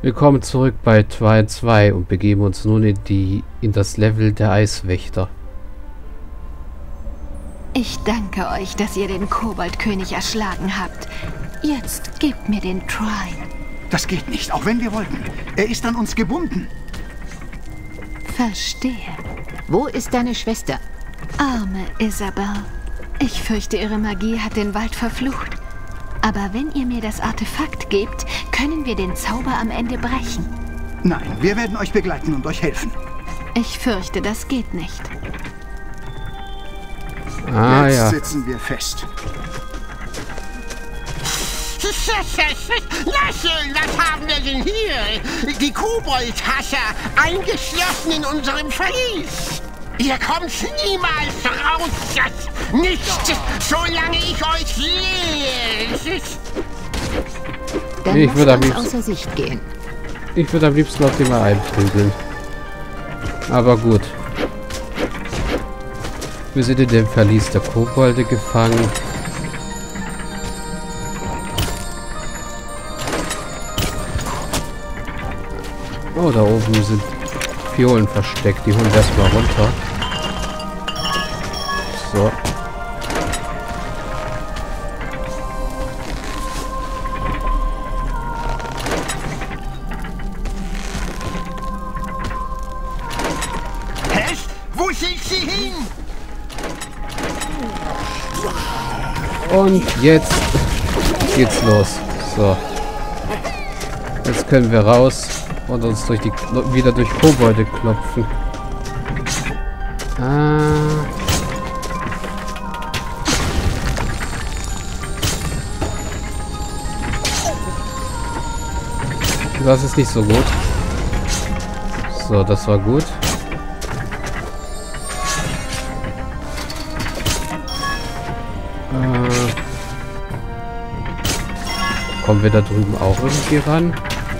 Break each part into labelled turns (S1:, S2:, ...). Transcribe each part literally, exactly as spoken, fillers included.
S1: Willkommen zurück bei Twilight zwei und begeben uns nun in, die, in das Level der Eiswächter.
S2: Ich danke euch, dass ihr den Koboldkönig erschlagen habt. Jetzt gebt mir den Trine.
S3: Das geht nicht, auch wenn wir wollten. Er ist an uns gebunden.
S2: Verstehe.
S4: Wo ist deine Schwester?
S2: Arme Isabel. Ich fürchte, ihre Magie hat den Wald verflucht. Aber wenn ihr mir das Artefakt gebt, können wir den Zauber am Ende brechen.
S3: Nein, wir werden euch begleiten und euch helfen.
S2: Ich fürchte, das geht nicht.
S1: Ah,
S3: Jetzt
S1: ja.
S3: sitzen wir fest.
S5: Na schön, was haben wir denn hier? Die Koboldhascher, eingeschlossen in unserem Verlies. Ihr kommt niemals raus. Nicht, solange ich euch sehe.
S4: Dann
S1: Ich
S4: lass
S1: würde am
S4: uns
S1: liebsten-
S4: außer Sicht gehen.
S1: Ich würde am liebsten auf den mal einprügeln. Aber gut. Wir sind in dem Verlies der Kobolde gefangen. Oh, da oben sind Fiolen versteckt. Die holen wir erstmal runter. So.
S5: Hä? Wo sind sie hin?
S1: Und jetzt geht's los. So. Jetzt können wir raus und uns durch die wieder durch Kobolde klopfen. Ah. Das ist nicht so gut. So, das war gut. Äh, kommen wir da drüben auch irgendwie ran?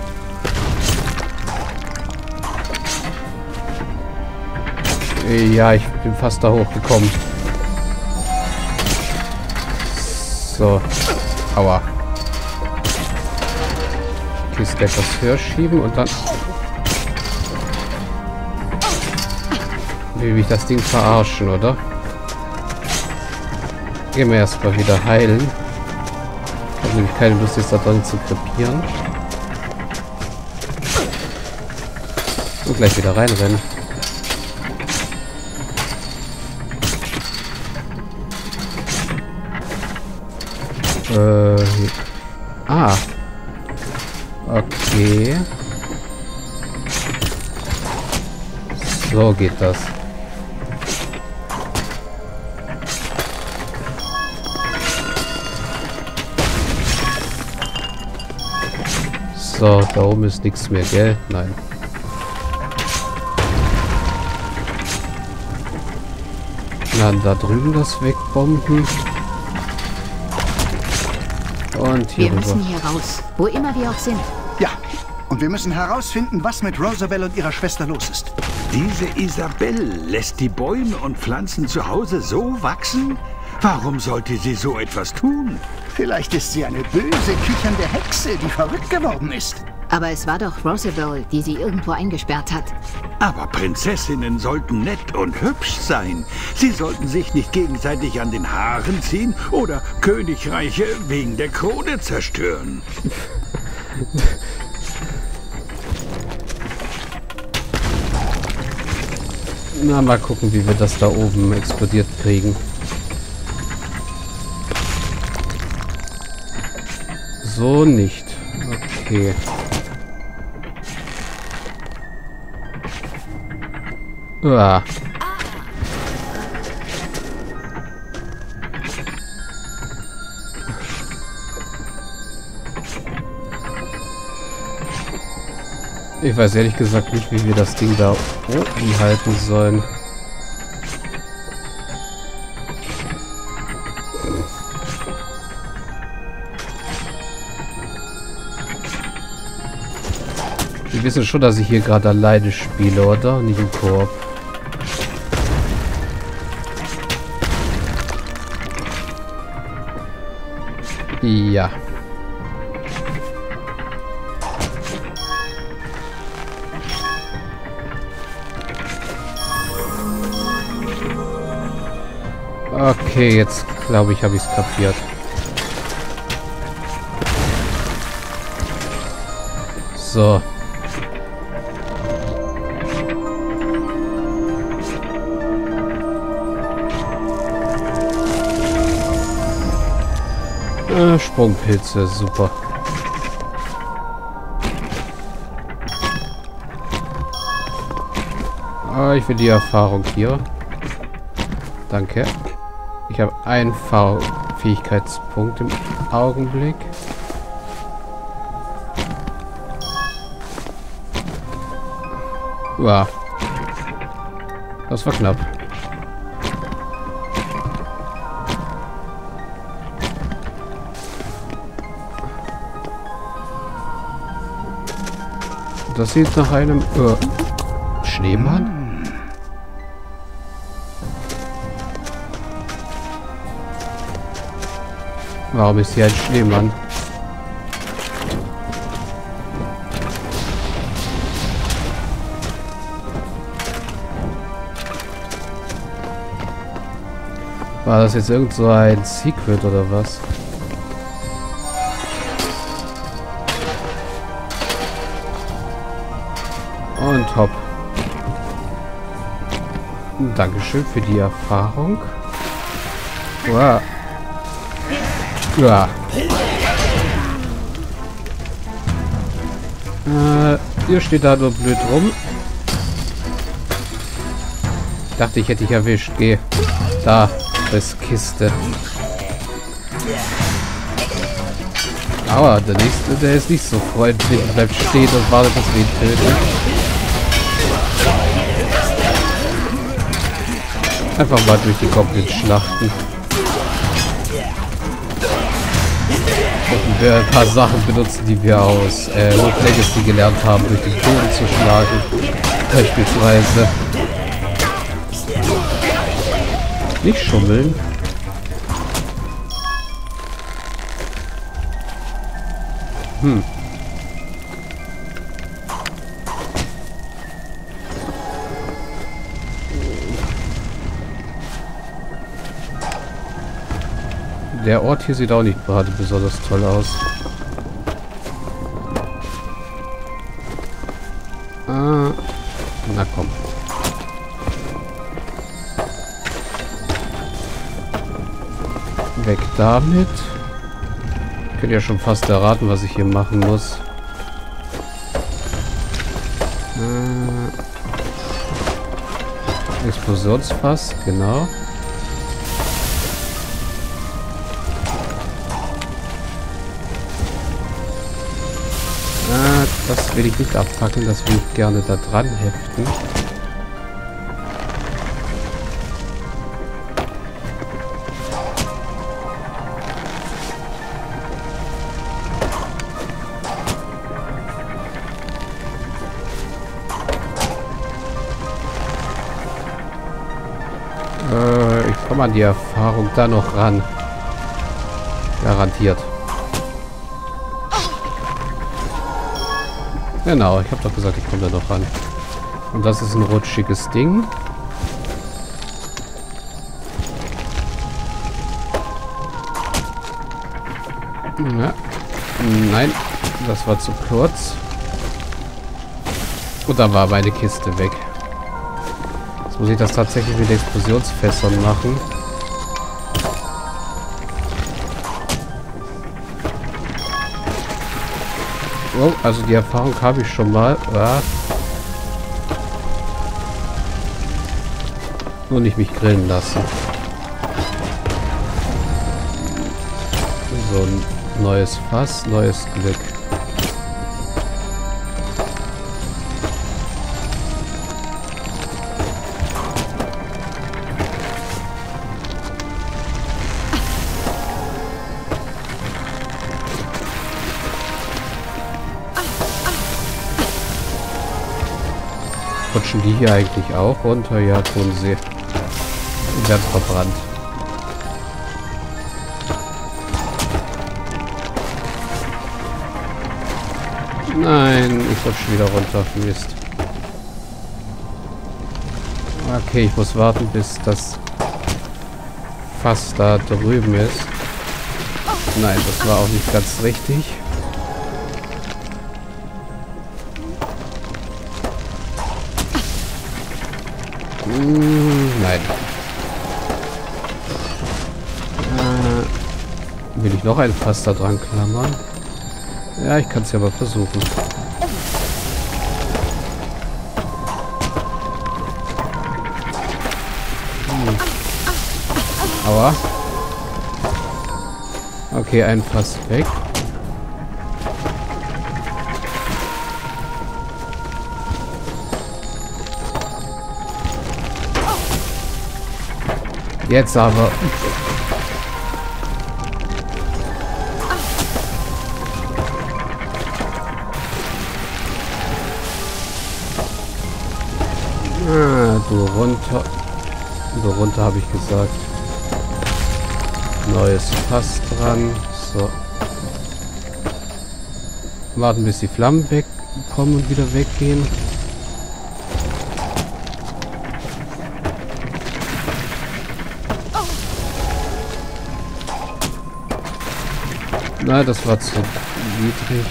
S1: Ja, ich bin fast da hochgekommen. So. Aua. Kiste etwas höher schieben und dann... Will mich das Ding verarschen, oder? Gehen wir erstmal wieder heilen. Ich habe nämlich keine Lust, jetzt da drin zu krepieren. Und gleich wieder reinrennen. Äh. Ah. Okay. So geht das. So, da oben ist nichts mehr, gell? Nein. Dann da drüben das wegbomben. Und hier
S4: Wir
S1: rüber.
S4: müssen hier raus, wo immer wir auch sind.
S3: Ja, und wir müssen herausfinden, was mit Rosabelle und ihrer Schwester los ist.
S6: Diese Isabelle lässt die Bäume und Pflanzen zu Hause so wachsen? Warum sollte sie so etwas tun?
S3: Vielleicht ist sie eine böse, kichernde Hexe, die verrückt geworden ist.
S4: Aber es war doch Rosabelle, die sie irgendwo eingesperrt hat.
S6: Aber Prinzessinnen sollten nett und hübsch sein. Sie sollten sich nicht gegenseitig an den Haaren ziehen oder Königreiche wegen der Krone zerstören.
S1: Na, mal gucken, wie wir das da oben explodiert kriegen. So nicht. Okay. Uah. Ich weiß ehrlich gesagt nicht, wie wir das Ding da oben halten sollen. Wir wissen schon, dass ich hier gerade alleine spiele, oder? Nicht im Koop. Ja. Okay, jetzt glaube ich, habe ich es kapiert. So. Äh, Sprungpilze, super. Ah, ich will die Erfahrung hier. Danke. Ich habe einen V Fähigkeitspunkt im Augenblick. Wow. Das war knapp. Das sieht nach einem äh, Schneemann. Warum ist hier ein Schneemann? War das jetzt irgend so ein Secret oder was? Und hopp. Dankeschön für die Erfahrung. Wow. Ja. Äh, ihr steht da nur blöd rum. Dachte, ich hätte dich erwischt. Geh. Da. Das Kiste. Aber der nächste, der ist nicht so freundlich. Bleibt stehen und wartet, dass wir ihn töten. Einfach mal durch die Goblins schlachten. Und wir ein paar Sachen benutzen, die wir aus äh, Rogue Legacy gelernt haben, durch den Boden zu schlagen. Beispielsweise. Nicht schummeln. Hm. Der Ort hier sieht auch nicht gerade besonders toll aus. Ah, na komm. Weg damit. Ich könnte ja schon fast erraten, was ich hier machen muss. Äh, Explosionsfass, genau. Äh, das will ich nicht abpacken, das will ich gerne da dran heften. Ich komme an die Erfahrung da noch ran. Garantiert. Genau, ich habe doch gesagt, ich komme da noch ran. Und das ist ein rutschiges Ding. Ja. Nein, das war zu kurz. Und da war meine Kiste weg. Jetzt muss ich das tatsächlich mit Explosionsfässern machen. Oh, also die Erfahrung habe ich schon mal. Ja. Nur nicht mich grillen lassen. So, ein neues Fass, neues Glück. Rutschen die hier eigentlich auch runter? Ja, tun sie. Und werden verbrannt. Nein, ich rutsche wieder runter. Mist. Okay, ich muss warten, bis das Fass da drüben ist. Nein, das war auch nicht ganz richtig. Hm, nein. Äh, will ich noch ein Fass da dran klammern? Ja, ich kann es ja mal versuchen. Hm. Aua. Okay, ein Fass weg. Jetzt aber. Ah, du runter. Du runter, habe ich gesagt. Neues Fass dran. So. Warten, bis die Flammen wegkommen und wieder weggehen. Nein, das war zu niedrig.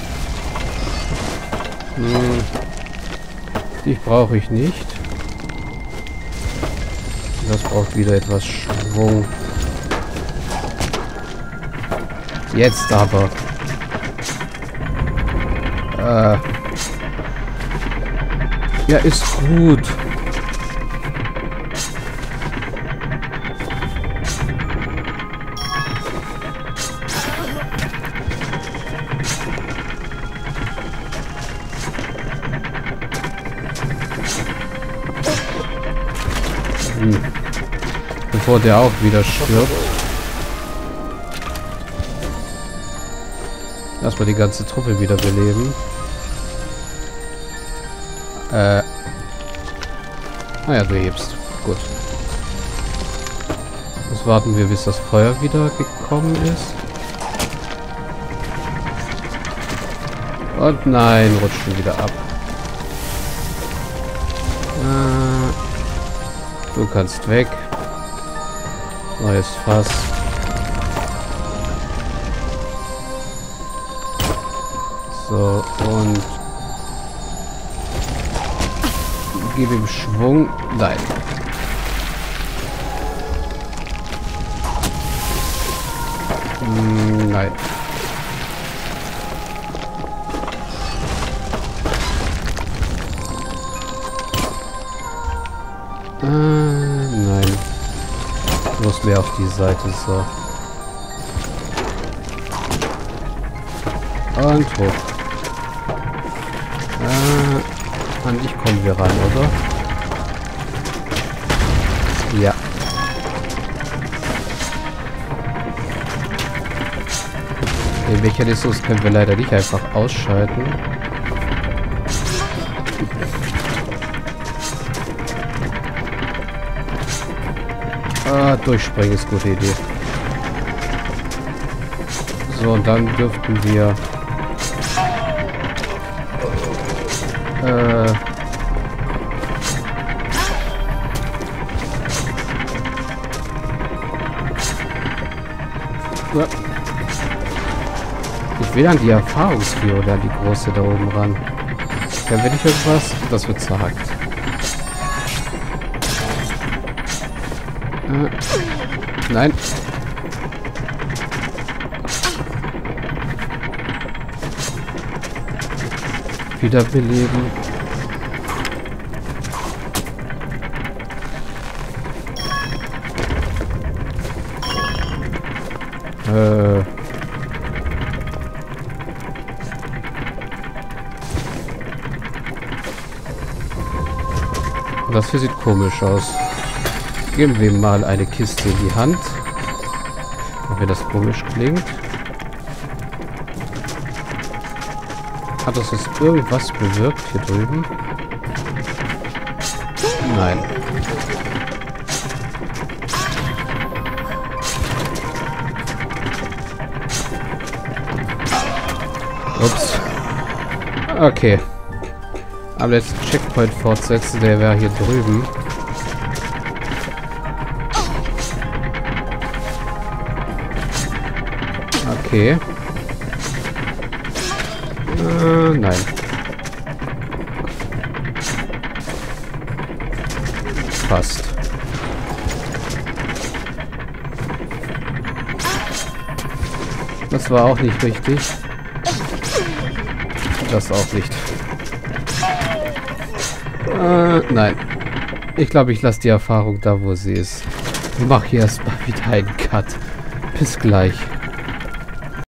S1: Hm. Dich brauche ich nicht. Das braucht wieder etwas Schwung. Jetzt aber. Äh. Ja, ist gut. Hm. Bevor der auch wieder stirbt. Erstmal die ganze Truppe wieder beleben. Äh. Naja, du hebst. Gut. Jetzt warten wir, bis das Feuer wieder gekommen ist. Und nein, rutscht schon wieder ab. Äh, du kannst weg. Neues Fass. So, und gebe ihm Schwung. Nein. Hm, nein. Äh, nein. Ich muss mehr auf die Seite, so. Und hoch. Äh, an dich kommen wir ran, oder? Ja. Den Mechanismus können wir leider nicht einfach ausschalten. Ah, durchspringen ist eine gute Idee. So, und dann dürften wir äh ja. Ich will an die Erfahrungsvieh oder an die große da oben ran. Dann will ich irgendwas, das wird zerhackt. Äh, nein. Wiederbeleben. Äh. Das hier sieht komisch aus. Geben wir mal eine Kiste in die Hand. Auch wenn das komisch klingt. Hat das jetzt irgendwas bewirkt hier drüben? Nein. Ups. Okay. Am letzten Checkpoint fortsetzen, der wäre hier drüben. Okay. Äh, nein. Fast. Das war auch nicht richtig. Das auch nicht. Äh, nein. Ich glaube, ich lasse die Erfahrung da, wo sie ist. Ich mache hier erstmal wieder einen Cut. Bis gleich.